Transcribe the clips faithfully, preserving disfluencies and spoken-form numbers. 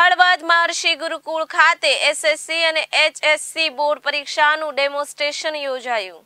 હળવદ મહર્ષિ ગુરુકુળ ખાતે એસએસસી અને HSC board પરીક્ષાનું ડેમોન્સ્ટ્રેશન યોજાયું।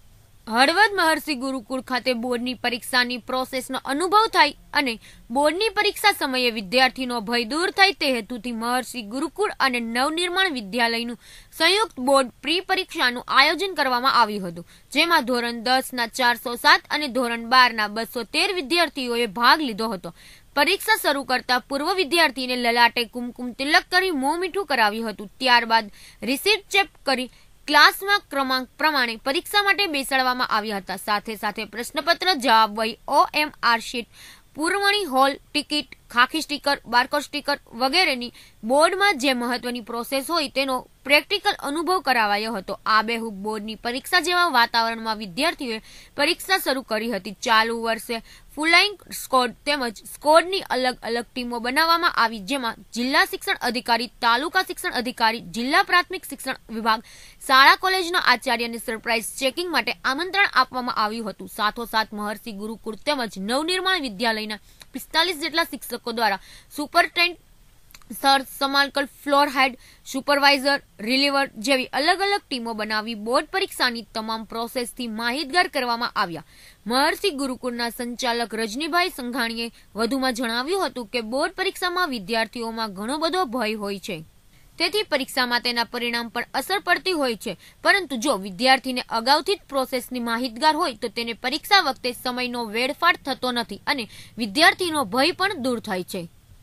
હળવદ મહર્ષિ ગુરુકુળ ખાતે બોર્ડની પરીક્ષાની પ્રોસેસનો અનુભવ થાય અને બોર્ડની પરીક્ષા સમયે વિદ્યાર્થીનો ભય દૂર થાય તે હેતુથી મહર્ષિ ગુરુકુળ અને નવનિર્માણ વિદ્યાલયનું સંયુક્ત બોર્ડ પ્રી પરીક્ષાનું આયોજન કરવામાં આવ્યું હતું, જેમાં ધોરણ દસ ના ચારસો સાત અને ધોરણ બાર ના બસો તેર વિદ્યાર્થીઓએ ભાગ લીધો હતો। પરીક્ષા શરૂ કરતા પૂર્વ વિદ્યાર્થીને લલાટે કુમકુમ તિલક કરી મોં મીઠું કરાવ્યું હતું। ત્યારબાદ રિસીપ્ટ ચેક કરી ક્લાસમાં ક્રમાંક પ્રમાણે પરીક્ષા માટે બેસાડવામાં આવ્યા હતા। સાથે સાથે પ્રશ્નપત્ર, જવાબ વહી, ઓએમઆર શીટ, પુરવણી હોલ ટિકિટ, ખાખી સ્ટીકર, બારકોડ સ્ટીકર વગેરેની બોર્ડમાં જે મહત્વની પ્રોસેસ હોય તેનો પ્રેક્ટિકલ અનુભવ કરાવાયો હતો। આબેહૂબ બોર્ડની પરીક્ષા જેવા વાતાવરણમાં વિદ્યાર્થીઓએ પરીક્ષા શરૂ કરી હતી। ચાલુ વર્ષે ફ્લાઇંગ સ્કોડ તેમજ સ્કોડની અલગ અલગ ટીમો બનાવવામાં આવી, જેમાં જિલ્લા શિક્ષણ અધિકારી, તાલુકા શિક્ષણ અધિકારી, જિલ્લા પ્રાથમિક શિક્ષણ વિભાગ, શાળા કોલેજના આચાર્યને સરપ્રાઇઝ ચેકિંગ માટે આમંત્રણ આપવામાં આવ્યું હતું। સાથોસાથ મહર્ષિ ગુરુકુળ તેમજ નવનિર્માણ વિદ્યાલયના પિસ્તાલીસ જેટલા શિક્ષકો દ્વારા સુપરટેન્ટ, સર, સમાલકલ, ફ્લોર હેડ, સુપરવાઇઝર, રિલીવર જેવી અલગ અલગ ટીમો બનાવી બોર્ડ પરીક્ષાની તમામ પ્રોસેસથી માહિતગાર કરવામાં આવ્યા। મહર્ષિ ગુરુકુળના સંચાલક રજનીભાઈ સંઘાણીએ વધુમાં જણાવ્યું હતું કે બોર્ડ પરીક્ષામાં વિદ્યાર્થીઓમાં ઘણો બધો ભય હોય છે, તેથી પરીક્ષામાં તેના પરિણામ પર અસર પડતી હોય છે, પરંતુ જો વિદ્યાર્થીને અગાઉથી જ પ્રોસેસની માહિતગાર હોય તો તેને પરીક્ષા વખતે સમયનો વેડફાટ થતો નથી અને વિદ્યાર્થીનો ભય પણ દૂર થાય છે।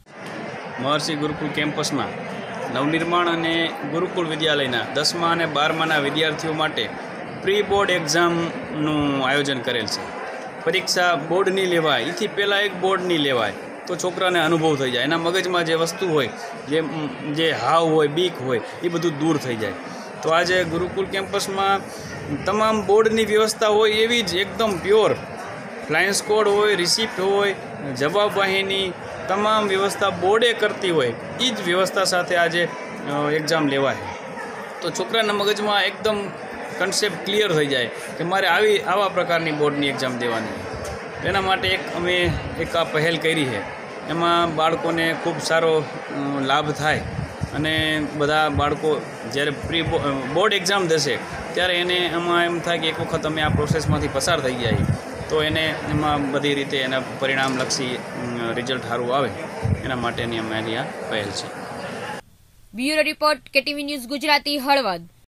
મહર્ષિ ગુરુકુળ કેમ્પસમાં નવનિર્માણ અને ગુરુકુળ વિદ્યાલયના દસમા અને બારમાના વિદ્યાર્થીઓ માટે પ્રી બોર્ડ એક્ઝામનું આયોજન કરેલ છે। પરીક્ષા બોર્ડની લેવાય, એથી પહેલાં એક બોર્ડની લેવાય તો છોકરાને અનુભવ થઈ જાય, એના મગજમાં જે વસ્તુ હોય, જે જે હાવ હોય, બીક હોય, એ બધું દૂર થઈ જાય। તો આજે ગુરુકુળ કેમ્પસમાં તમામ બોર્ડની વ્યવસ્થા હોય એવી જ એકદમ પ્યોર ફ્લાઇંગ સ્કોડ હોય, રિસિપ્ટ હોય, જવાબ વાહિની, તમામ વ્યવસ્થા બોર્ડે કરતી હોય એ જ વ્યવસ્થા સાથે આજે એક્ઝામ લેવાય તો છોકરાના મગજમાં એકદમ કન્સેપ્ટ ક્લિયર થઈ જાય કે મારે આવી આવા પ્રકારની બોર્ડની એક્ઝામ દેવાની। એના માટે એક અમે એક આ પહેલ કરી છે, એમાં બાળકોને ખૂબ સારો લાભ થાય અને બધા બાળકો જ્યારે પ્રી બોર્ડ એક્ઝામ દેશે ત્યારે એને એમાં એમ થાય કે એક વખત અમે આ પ્રોસેસમાંથી પસાર થઈ જાય તો એને એમાં બધી રીતે એના પરિણામલક્ષી રિઝલ્ટ સારું આવે, એના માટેની અમારી આ પહેલ છે। Bureau report, KTV news Gujarati, Halvad.